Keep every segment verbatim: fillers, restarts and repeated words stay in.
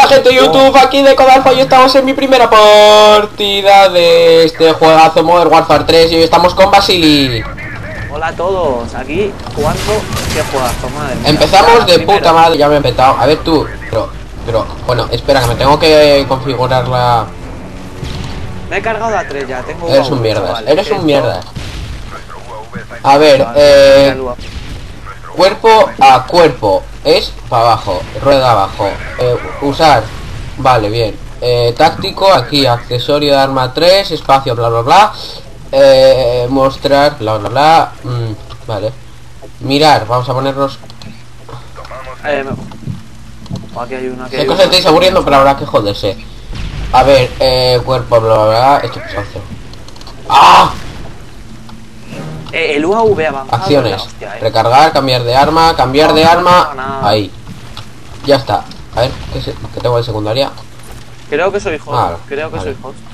Hola gente de YouTube, aquí de Codalfa y estamos en mi primera partida de este juegazo Modern Warfare tres y hoy estamos con Vasily. Hola a todos, aquí jugando. ¿Qué juegazo, madre mía? Empezamos de Primero. puta madre, ya me he empezado. A ver tú, pero, pero, bueno, espera que me tengo que configurar la... Me he cargado la tres ya, tengo Eres U A V, un mierda, chaval. eres Esto- un mierda. A ver, Chaval, eh... el U A V. cuerpo a cuerpo, es para abajo, rueda abajo, eh, usar, vale, bien, eh, táctico, aquí, accesorio de arma tres, espacio, bla bla bla, eh, mostrar, bla bla bla, mm, vale, mirar, vamos a ponernos, Eh, me- oh, aquí hay una que... sé que os estáis aburriendo, pero habrá que joderse, a ver, eh, cuerpo, bla bla bla, esto que se hace, ¡ah! Eh, el U A V avanzado. Acciones, la hostia, eh. recargar, cambiar de arma, cambiar No, de no, arma, no, no. ahí, ya está, a ver, ¿qué, se, qué tengo de secundaria? Creo que soy host, Ah, creo que vale. soy host.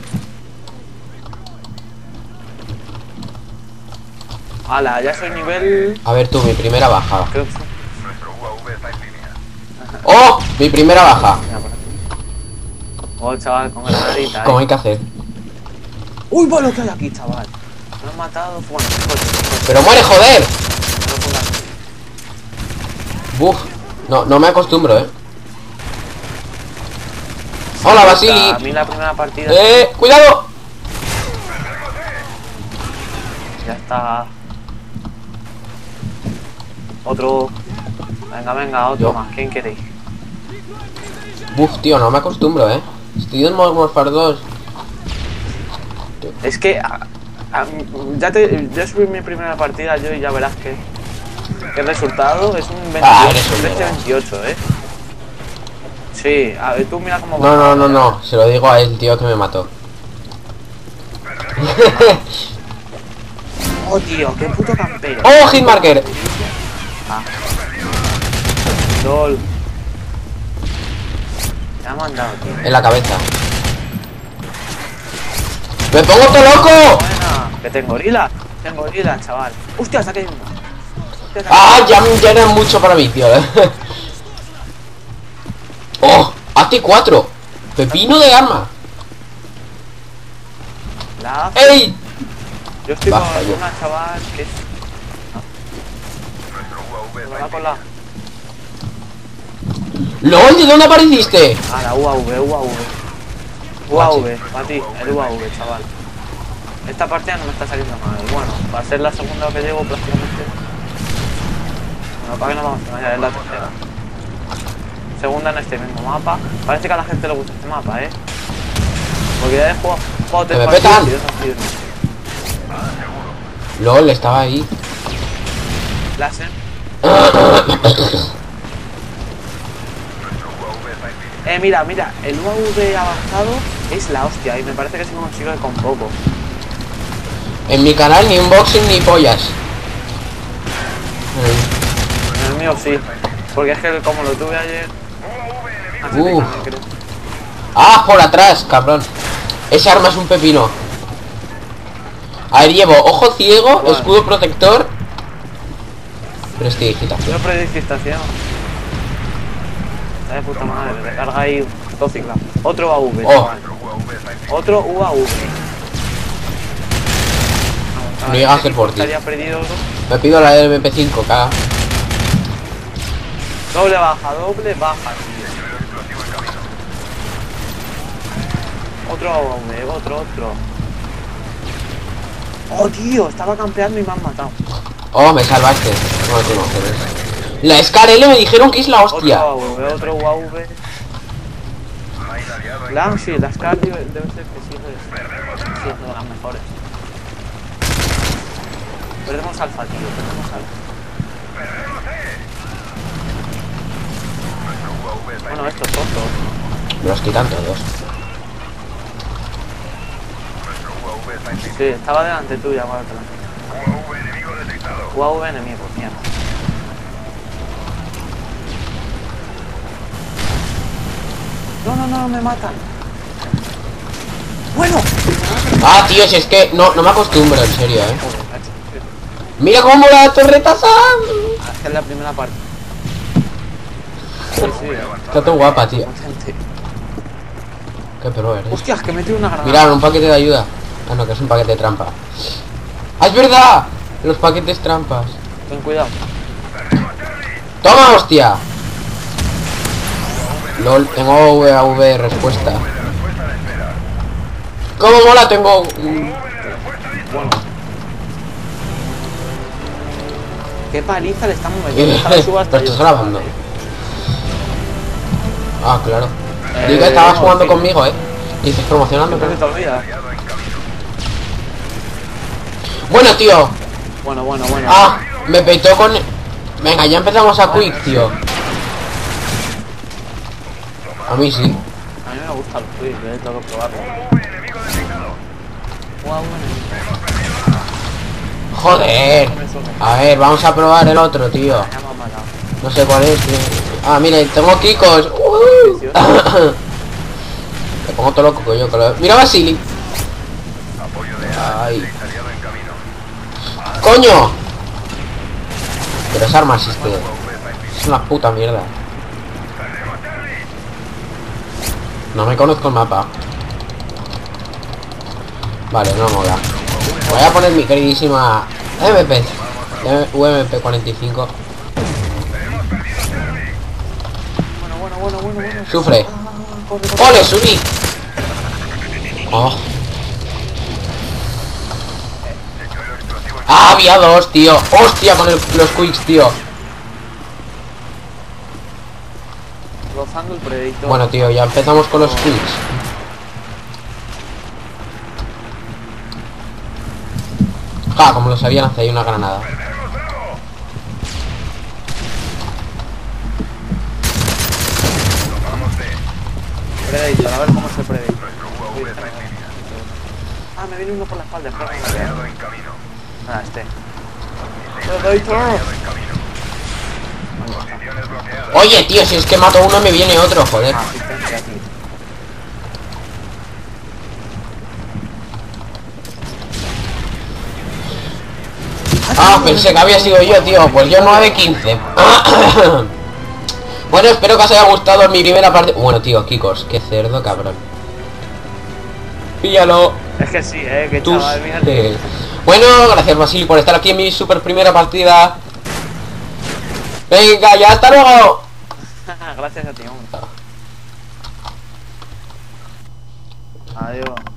Hala, ya soy nivel... A ver tú, mi primera baja. Creo que soy... ¡Oh! Mi primera baja. Mira, por aquí. Oh, chaval, con granadita, ¿Cómo eh. hay que hacer? Uy, por lo que hay aquí, chaval. Me han matado, bueno, coche, coche. ¡Pero muere, joder! No puedo dar. Buf. No, no me acostumbro, eh. Hola, Vasily. A mí la primera partida... Eh, cuidado. Ya está. Otro. Venga, venga, otro Yo. más. ¿Quién queréis? Buf, tío, no me acostumbro, eh. Estoy en Modern Warfare dos. Es que... a- a- ya te... Yo subí mi primera partida yo y ya verás que... que el resultado es un Ah, veintiocho, eres un trece mierda. veintiocho, eh. Sí, a ver, tú mira cómo No, no, no, no. Se lo digo a el tío que me mató. Oh, tío, qué puto campero. ¡Oh, hitmarker! Ah. Lol. Me ha mandado, tío. En la cabeza. ¡Me pongo todo loco! Buena. Que tengo gorila. Tengo gorila, chaval. Hostia, saqué uno. Hostia, saqué ¡Ah! uno. Ya, ya era mucho para mí, tío. ¡Oh! A T cuatro. Pepino de arma. La... ¡Ey! Yo estoy Baja, con yo. una chaval que es... Me va con la... ¡Lol! ¿De dónde apareciste? Ah, la U A V, U A V. U A V, para ti, el U A V, chaval. Esta partida no me está saliendo mal. Bueno, va a ser la segunda que llevo prácticamente. Bueno, para que no vamos a ya es la tercera. Segunda en este mismo mapa. Parece que a la gente le gusta este mapa, eh. Porque ya he jugado, jugado tres ¡Que me partidas petan! y dos han sido LOL, estaba ahí. láser. Eh, mira, mira, el U A V avanzado es la hostia y me parece que se consigue con poco. En mi canal ni unboxing ni pollas. En el mío sí, porque es que como lo tuve ayer... Hace Uh. también, creo. ¡Ah! Por atrás, cabrón. Ese arma es un pepino. A ver, llevo ojo ciego, Vale. escudo protector, prestidigitación. Yo predigitación. Está de puta madre, recarga ahí dos ciclas. Otro U A V, Oh. chaval. Otro U A V. No llega a ser por ti. Estaría perdido. Me pido la M P cinco K. Doble baja, doble baja, tío. Otro U A V, otro, otro. Oh, tío, estaba campeando y me han matado. Oh, me salvaste. No, tú no, joder. La Scar L me dijeron que es la Otro hostia. U A V, otro U A V. La, sí, la Scar debe debe ser que sí, es, sí, es de las mejores. Perdemos alfa, tío, perdemos alfa. Bueno, estos tontos. Me los quitan todos. Sí, estaba delante tuya, bueno, te la... U A V enemigo, mierda. No, no, no, me matan. Bueno. Ah, tío, si es que no, no me acostumbro, en serio, eh. Joder, macho. Mira cómo mola la torreta Sam. Ah, es que es la primera parte. Sí, sí, eh. Está todo guapa, tío. Potente. Qué pro eres. Hostias, que metí una granada. Mirad, un paquete de ayuda. Ah, no, que es un paquete de trampa. ¡Ah, es verdad! Los paquetes trampas. Ten cuidado. ¡Toma, hostia! LOL, tengo V A V respuesta. ¿Cómo mola? Tengo... Bueno. Qué paliza le estamos metiendo. Ojalá suba hasta ¿Lo estás yo. grabando? Ah, claro. Eh, Digo que estabas no, jugando sí. conmigo, eh. Y dices promocionando. Siempre se te olvida. Bueno, tío. Bueno, bueno, bueno. Ah, me petó con... Venga, ya empezamos a quick, tío. A mí sí. A mí me gusta el quick, eh, tengo que probarlo. Guau, bueno. Joder. A ver, vamos a probar el otro, tío. Ya me ha matado. No sé cuál es, tío. Ah, mire, tengo Kikos. Uh. Me pongo todo loco, coño. Que lo... Mira, Basili. Ay. ¡Coño! Pero esa arma existe. Es una puta mierda. No me conozco el mapa. Vale, no mola. Voy a poner mi queridísima M P. U M P cuarenta y cinco. Bueno, bueno, bueno, bueno, bueno. Sufre. Ah, corre, corre. ¡Ole, subí! Oh. Ah, había dos, tío. Hostia, con el- los quicks, tío. Rozando el predictor. Bueno, tío, ya empezamos con los quicks. Ja, como lo sabían, hace ahí una granada. Predator, a ver cómo es el Predator. Ah, me viene uno por la espalda. espera, espera. Ah, este. Predator. Oye, tío, si es que mato uno me viene otro, joder. Ah, asistencia aquí. Ah, pensé que había sido yo, tío. Pues yo nueve quince. Bueno, espero que os haya gustado mi primera parte. Bueno, tío, Kikos, qué cerdo, cabrón. Píllalo. Es que sí, eh, que Tus... chaval, mira. eh. Bueno, gracias, Basili, por estar aquí en mi super primera partida. Venga, ya, hasta luego. Gracias a ti, hombre. Adiós.